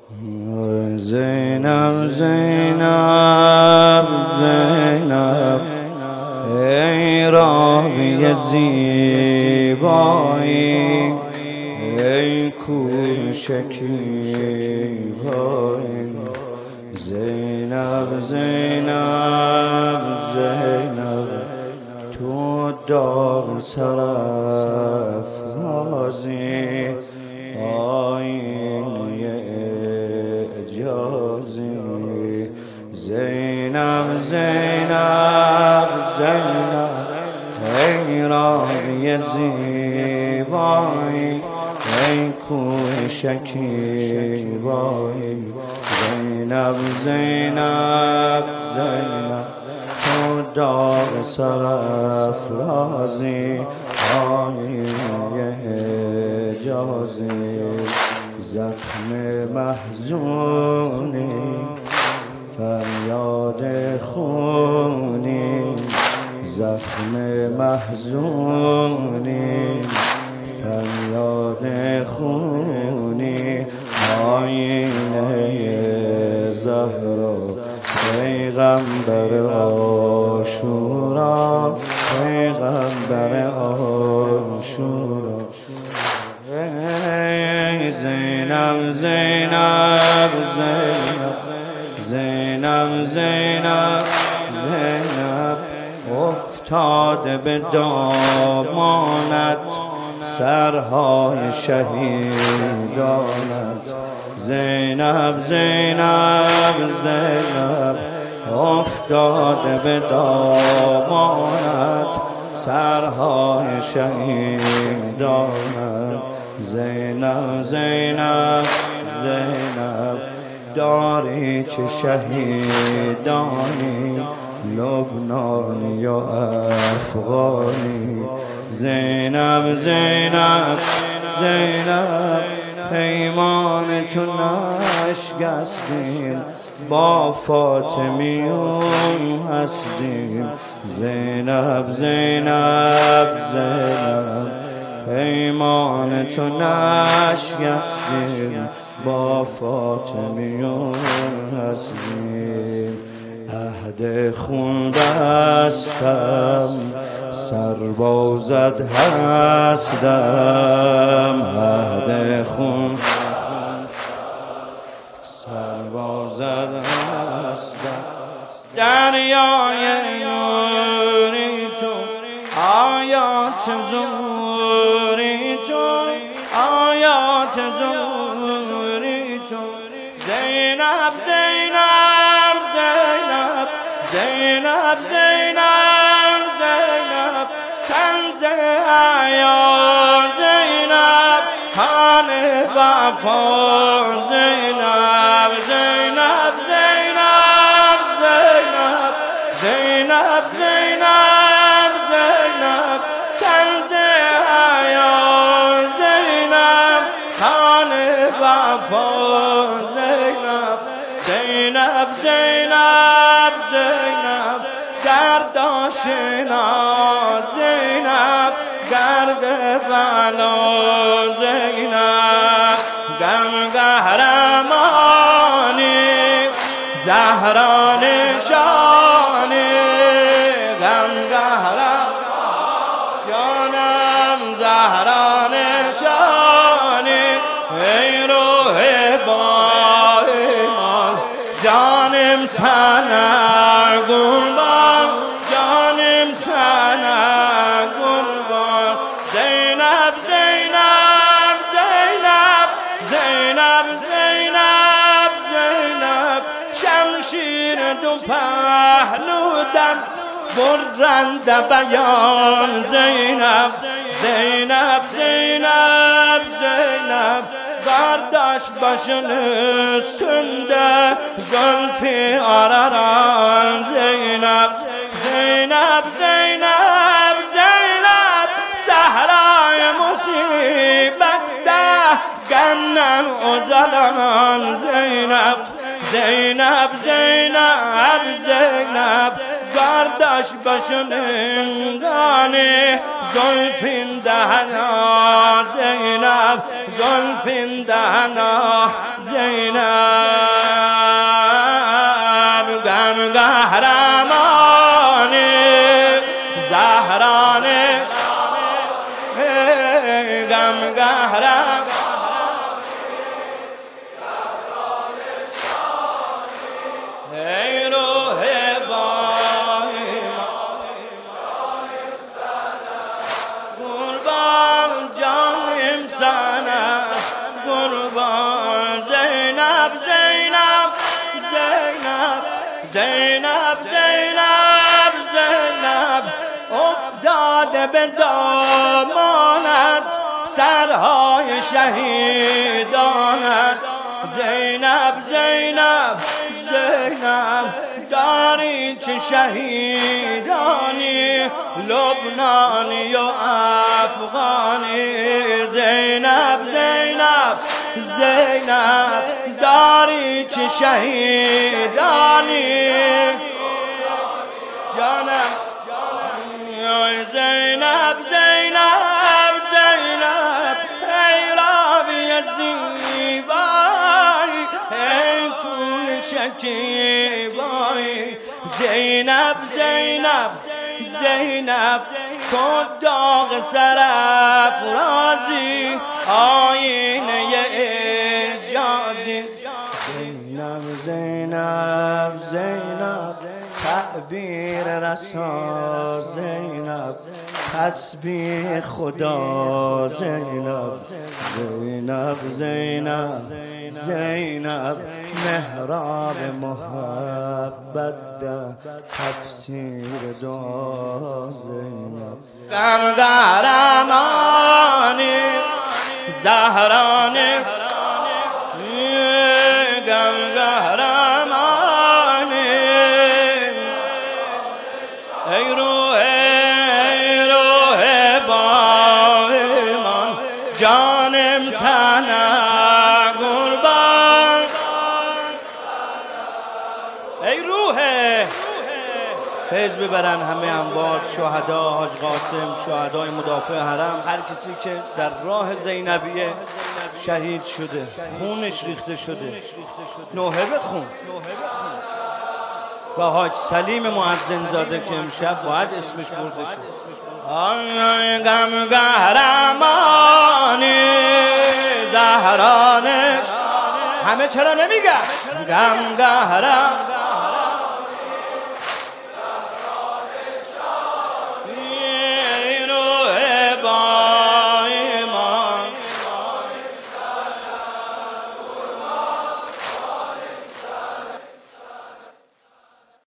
زینب زینب زینب ای راوی زیبایی، ای کوشکیبایی. زینب زینب زینب تو دار سرافرازی، آینه اعجازی. زینب زینب زینب ای راوی زیبایی، ای کوشکیبایی. زینب زینب زینب تو دار سرافرازی، آینه اعجازی. زخم محزونی، فریاد خونی، زخم محزونی، فریاد خونی. آینه زهرا پیغمبر عاشورا، پیغمبر عاشورا. زینب زینب زینب زینب زینب زینب افتاده به دامانت سرهای شهیدانت. زینب زینب زینب افتاده به دامانت سرهای شهیدانت. زینب زینب زینب داری چه شهیدانی، لبنانی و افغانی. زینب زینب زینب پیمان تو نشکستیم، با فاطمیون هستیم. زینب زینب زینب پیمان تو نشکستیم، با فاطمیون هستیم. عهد خون بستم، سربازت هستم. عهد خون سربازت هستم. دریای نوری تو، آیات زوری تو، آیات زوری تو. زینب زینب زینب زینب زینب زینب کنز حیا. زینب خان وفا. زینب زینب زینب زینب زینب زینب زینب کنز حیا. زینب خان وفا. زینب زینب زینب زینب گرد آشنا. زینب گرد بلا. زینب غم قهرمانی، زهرا نشانی. غم قهرمانی جانم، زهرا نشانی. ای روح با ایمان، جانم سنه قربان، جانم سنه قربان. زینب زینب زینب زینب زینب زینب شمشیر دو پهلودن برند بیان. زینب زینب زینب زینب برداشت باشن üstünde زلفی آراران. زینب زینب زینب زینب صحرای مصیبت ده گمنم اجلان. زینب زینب زینب زینب گردش بشنگانه زلفین دهنا زینب زلفین دهنا زینب غم قهرمان زهران غم قهرمان ای روح قربان جانم سنه قربان زینب زینب زینب زینب زینب زینب افتاده به دامانت سرهای شهیدانت زینب زینب زینب داری چه شهیدانی لبنانی و افغانی زینب زینب زینب داری چه شهیدانی جانم زینب زینب زینب ای راوی زیبایی ای کوی شکیبایی زینب زینب زینب تو داغ سرافرازی آینه اعجازی زینب زینب زینب تعبیر رسا زینب تسبیح خدا زینب زینب زینب زینب محراب محبت تفسیر دعا زینب غم قهرمانی زهرانی غم قهرمانی ای روح با ایمان جانم سنه قربان ای روح فیض ببرن همه اموات شهدا حاج قاسم شهدای مدافع حرم هر کسی که در راه زینبیه شهید شده خونش ریخته شده نوحه بخون و حاج سلیم مؤذن زاده که امشب باید اسمش برده شد آی غم قهرمانی زهرانش همه چرا نمیگن غم قهرمان